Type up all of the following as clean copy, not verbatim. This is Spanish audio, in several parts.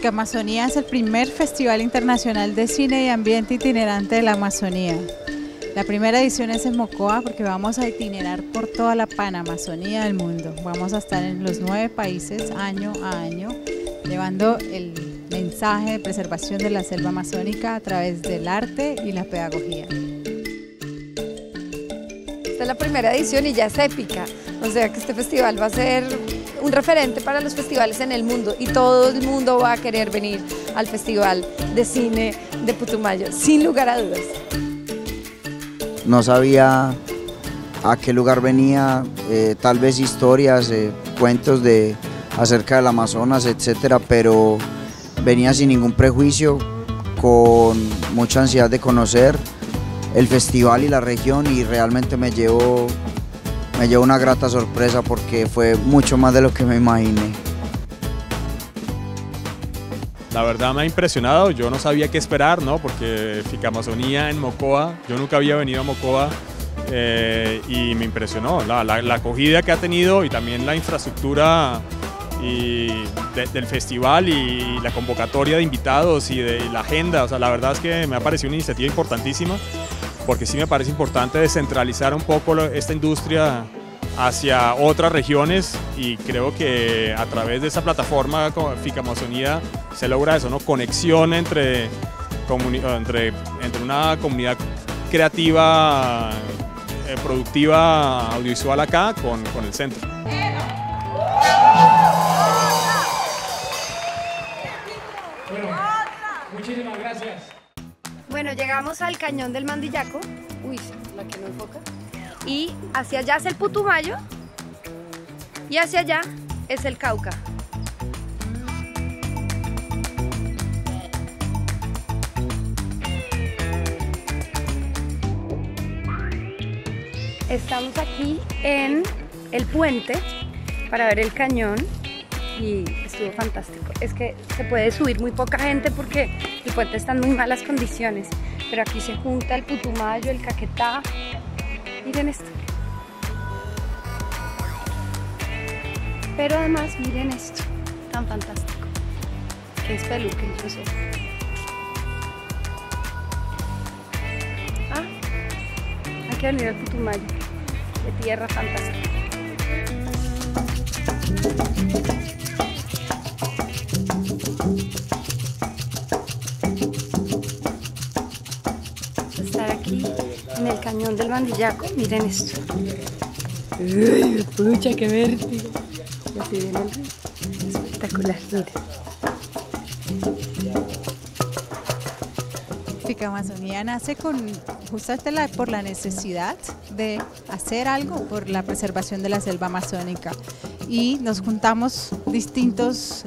Ficamazonía es el primer festival internacional de cine y ambiente itinerante de la Amazonía. La primera edición es en Mocoa porque vamos a itinerar por toda la Panamazonía del mundo. Vamos a estar en los 9 países año a año, llevando el mensaje de preservación de la selva amazónica a través del arte y la pedagogía. Esta es la primera edición y ya es épica, o sea que este festival va a ser un referente para los festivales en el mundo y todo el mundo va a querer venir al Festival de Cine de Putumayo, sin lugar a dudas. No sabía a qué lugar venía, tal vez historias, cuentos acerca del Amazonas, etcétera, pero venía sin ningún prejuicio, con mucha ansiedad de conocer el festival y la región, y realmente me llevo una grata sorpresa porque fue mucho más de lo que me imaginé. La verdad me ha impresionado, yo no sabía qué esperar, ¿no? Porque Ficamazonía en Mocoa, yo nunca había venido a Mocoa y me impresionó la acogida que ha tenido y también la infraestructura del festival y la convocatoria de invitados y de la agenda. O sea, la verdad es que me ha parecido una iniciativa importantísima, porque sí me parece importante descentralizar un poco esta industria hacia otras regiones, y creo que a través de esa plataforma Ficamazonía se logra eso, ¿no? Conexión entre una comunidad creativa, productiva, audiovisual acá con el centro. Bueno, muchísimas gracias. Bueno, llegamos al cañón del Mandillaco, uy, la que no enfoca, y hacia allá es el Putumayo y hacia allá es el Cauca. Estamos aquí en el puente para ver el cañón y estuvo fantástico. Es que se puede subir muy poca gente porque el puente está en muy malas condiciones, pero aquí se junta el Putumayo, el Caquetá. Miren esto. Pero además miren esto, tan fantástico, que es peluque incluso. Hay que venir al Putumayo, de tierra fantástica. Estar aquí en el cañón del Mandillaco, miren esto. ¡Uy, pucha, qué vértigo! Y así viene el río. Espectacular, miren. Ficamazonía nace justamente por la necesidad de hacer algo por la preservación de la selva amazónica, y nos juntamos distintos,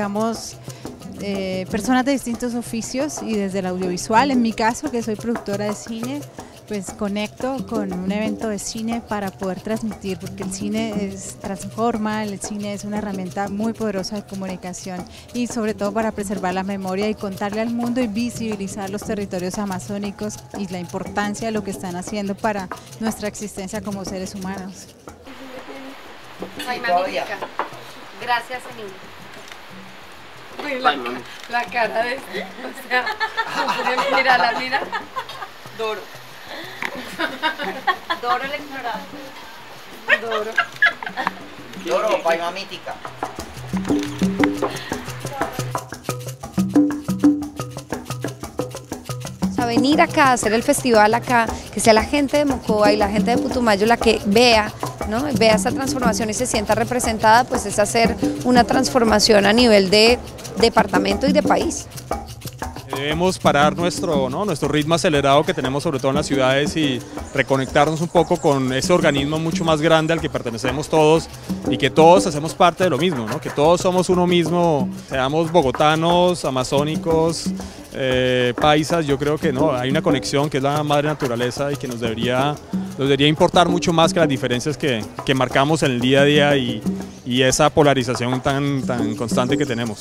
personas de distintos oficios, y desde el audiovisual, en mi caso que soy productora de cine, pues conecto con un evento de cine para poder transmitir, porque el cine transforma, el cine es una herramienta muy poderosa de comunicación, y sobre todo para preservar la memoria y contarle al mundo y visibilizar los territorios amazónicos y la importancia de lo que están haciendo para nuestra existencia como seres humanos. Ay, magnífica. Gracias, Enil. La cara de... O sea, mira. Doro. Doro el ignorante. Doro, paima mítica. O sea, venir acá, hacer el festival acá, que sea la gente de Mocoa y la gente de Putumayo la que vea, ¿no? Vea esa transformación y se sienta representada, pues es hacer una transformación a nivel de departamento y de país. Debemos parar nuestro ritmo acelerado que tenemos sobre todo en las ciudades y reconectarnos un poco con ese organismo mucho más grande al que pertenecemos todos, y que todos hacemos parte de lo mismo, ¿no? Que todos somos uno mismo, seamos bogotanos, amazónicos, paisas. Yo creo que no, hay una conexión que es la madre naturaleza y que nos debería importar mucho más que las diferencias que marcamos en el día a día y esa polarización tan constante que tenemos.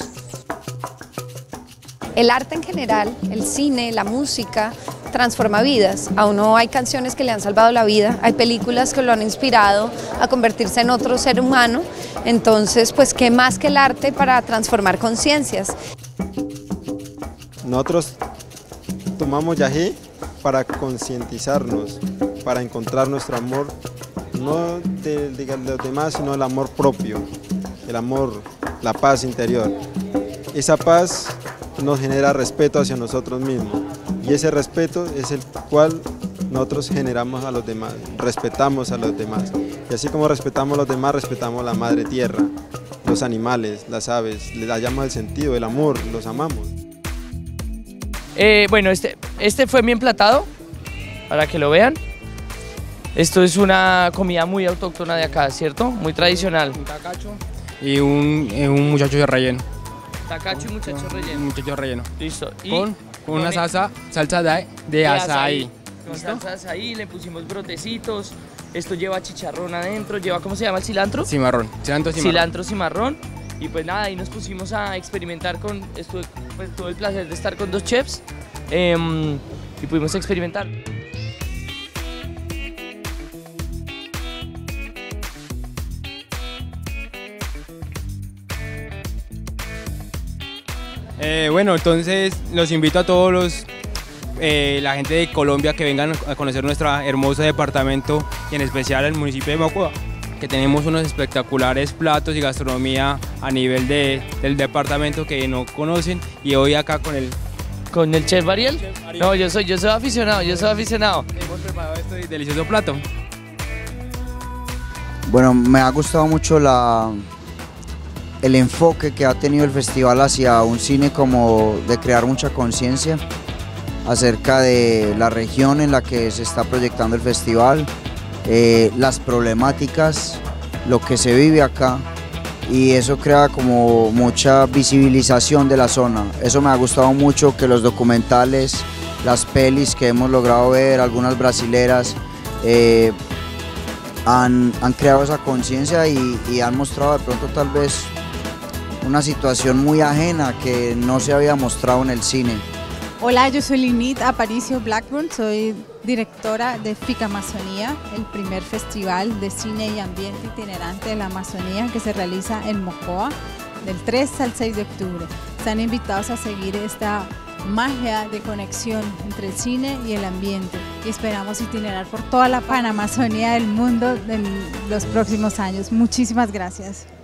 El arte en general, el cine, la música, transforma vidas. A uno hay canciones que le han salvado la vida, hay películas que lo han inspirado a convertirse en otro ser humano. Entonces, pues, ¿qué más que el arte para transformar conciencias? Nosotros tomamos Yagé para concientizarnos, para encontrar nuestro amor, no de los demás, sino el amor propio, el amor, la paz interior. Esa paz nos genera respeto hacia nosotros mismos y ese respeto es el cual nosotros generamos a los demás, respetamos a los demás. Y así como respetamos a los demás, respetamos la madre tierra, los animales, las aves, les hallamos el sentido, el amor, los amamos. Bueno, este fue mi emplatado, para que lo vean. Esto es una comida muy autóctona de acá, ¿cierto? Muy tradicional. Un tacacho y un muchacho de relleno. Tacacho y muchacho relleno. Un muchacho relleno. Listo. Y con una salsa de azaí. Con salsa de azaí, le pusimos brotecitos. Esto lleva chicharrón adentro, lleva, ¿cómo se llama el cilantro? Cimarrón. Cilantro cimarrón. Y pues nada, ahí nos pusimos a experimentar con esto, pues tuve el placer de estar con 2 chefs y pudimos experimentar. Bueno, entonces los invito a todos la gente de Colombia que vengan a conocer nuestro hermoso departamento y en especial el municipio de Mocoa, que tenemos unos espectaculares platos y gastronomía a nivel del departamento que no conocen, y hoy acá ¿Con el chef Ariel? No, yo soy aficionado, Hemos preparado este delicioso plato. Bueno, me ha gustado mucho el enfoque que ha tenido el festival hacia un cine como de crear mucha conciencia acerca de la región en la que se está proyectando el festival, las problemáticas, lo que se vive acá, y eso crea como mucha visibilización de la zona. Eso me ha gustado mucho, que los documentales, las pelis que hemos logrado ver, algunas brasileras, han creado esa conciencia y han mostrado de pronto tal vez una situación muy ajena que no se había mostrado en el cine. Hola, yo soy Linit Aparicio Blackburn, soy directora de FIC Amazonía, el primer festival de cine y ambiente itinerante de la Amazonía que se realiza en Mocoa del 3 al 6 de octubre. Están invitados a seguir esta magia de conexión entre el cine y el ambiente y esperamos itinerar por toda la Panamazonía del mundo en los próximos años. Muchísimas gracias.